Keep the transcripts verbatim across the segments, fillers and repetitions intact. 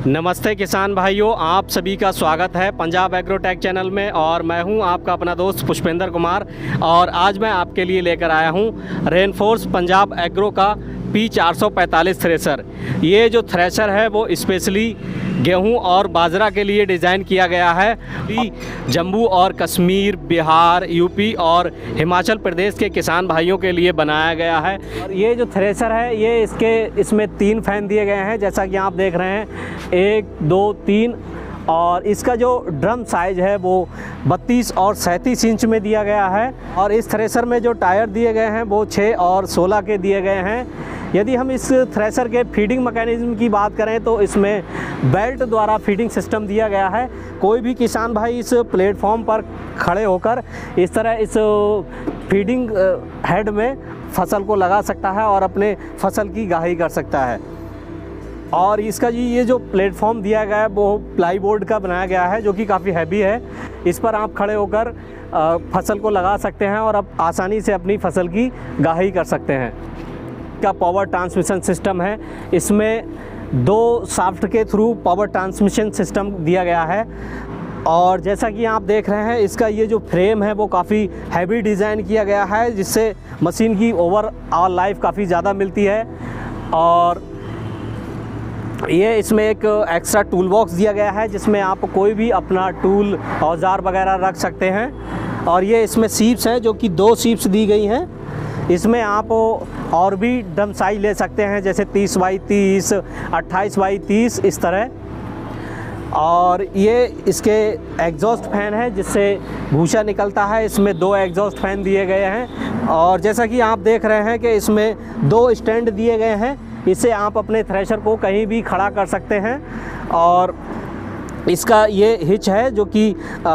नमस्ते किसान भाइयों, आप सभी का स्वागत है पंजाब एग्रोटेक चैनल में। और मैं हूं आपका अपना दोस्त पुष्पेंद्र कुमार। और आज मैं आपके लिए लेकर आया हूं रेनफोर्स पंजाब एग्रो का पी चार सौ पैंतालीस थ्रेशर। ये जो थ्रेशर है वो स्पेशली गेहूं और बाजरा के लिए डिज़ाइन किया गया है। जम्मू और कश्मीर, बिहार, यूपी और हिमाचल प्रदेश के किसान भाइयों के लिए बनाया गया है। और ये जो थ्रेशर है ये इसके इसमें तीन फैन दिए गए हैं, जैसा कि आप देख रहे हैं, एक दो तीन। और इसका जो ड्रम साइज़ है वो बत्तीस और सैंतीस इंच में दिया गया है। और इस थ्रेशर में जो टायर दिए गए हैं वो छः और सोलह के दिए गए हैं। यदि हम इस थ्रेशर के फीडिंग मैकेनिज्म की बात करें तो इसमें बेल्ट द्वारा फीडिंग सिस्टम दिया गया है। कोई भी किसान भाई इस प्लेटफॉर्म पर खड़े होकर इस तरह इस फीडिंग हेड में फसल को लगा सकता है और अपने फसल की गाही कर सकता है। और इसका जी ये जो प्लेटफॉर्म दिया गया है वो प्लाई बोर्ड का बनाया गया है, जो कि काफ़ी हैवी है। इस पर आप खड़े होकर फसल को लगा सकते हैं और अब आसानी से अपनी फसल की गाही कर सकते हैं। का पावर ट्रांसमिशन सिस्टम है, इसमें दो शाफ्ट के थ्रू पावर ट्रांसमिशन सिस्टम दिया गया है। और जैसा कि आप देख रहे हैं, इसका ये जो फ्रेम है वो काफ़ी हैवी डिज़ाइन किया गया है, जिससे मशीन की ओवरऑल लाइफ काफ़ी ज़्यादा मिलती है। और ये इसमें एक एक्स्ट्रा टूल बॉक्स दिया गया है, जिसमें आप कोई भी अपना टूल औजार वगैरह रख सकते हैं। और ये इसमें सीप्स हैं, जो कि दो सीप्स दी गई हैं। इसमें आप और भी ड्रम साइज ले सकते हैं, जैसे तीस बाई तीस, अट्ठाईस बाई तीस, इस तरह। और ये इसके एग्जॉस्ट फैन है, जिससे भूसा निकलता है। इसमें दो एग्जॉस्ट फैन दिए गए हैं। और जैसा कि आप देख रहे हैं कि इसमें दो स्टैंड दिए गए हैं, इससे आप अपने थ्रेशर को कहीं भी खड़ा कर सकते हैं। और इसका ये हिच है, जो कि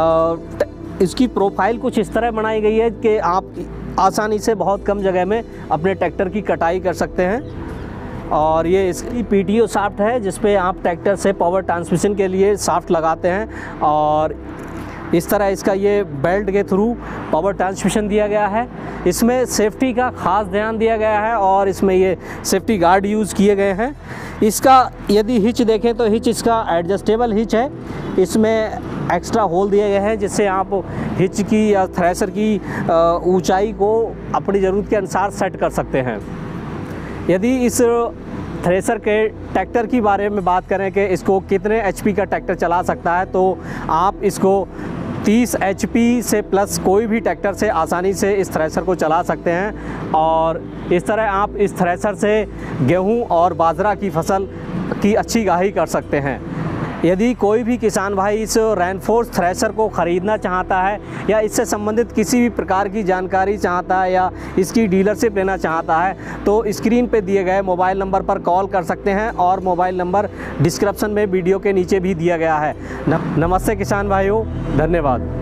इसकी प्रोफाइल कुछ इस तरह बनाई गई है कि आप आसानी से बहुत कम जगह में अपने ट्रैक्टर की कटाई कर सकते हैं। और ये इसकी पीटीओ शाफ्ट है, जिस पे आप ट्रैक्टर से पावर ट्रांसमिशन के लिए शाफ्ट लगाते हैं। और इस तरह इसका ये बेल्ट के थ्रू पावर ट्रांसमिशन दिया गया है। इसमें सेफ्टी का ख़ास ध्यान दिया गया है और इसमें ये सेफ्टी गार्ड यूज़ किए गए हैं। इसका यदि हिच देखें तो हिच इसका एडजस्टेबल हिच है। इसमें एक्स्ट्रा होल दिए गए हैं, जिससे आप हिच की या थ्रेशर की ऊंचाई को अपनी ज़रूरत के अनुसार सेट कर सकते हैं। यदि इस थ्रेशर के ट्रैक्टर की बारे में बात करें कि इसको कितने एचपी का ट्रैक्टर चला सकता है, तो आप इसको तीस एचपी से प्लस कोई भी ट्रैक्टर से आसानी से इस थ्रेशर को चला सकते हैं। और इस तरह आप इस थ्रेशर से गेहूं और बाजरा की फसल की अच्छी गाही कर सकते हैं। यदि कोई भी किसान भाई इस रेनफोर्स थ्रेशर को ख़रीदना चाहता है या इससे संबंधित किसी भी प्रकार की जानकारी चाहता है या इसकी डीलरशिप लेना चाहता है, तो स्क्रीन पे दिए गए मोबाइल नंबर पर कॉल कर सकते हैं। और मोबाइल नंबर डिस्क्रिप्शन में वीडियो के नीचे भी दिया गया है। नमस्ते किसान भाइयों, धन्यवाद।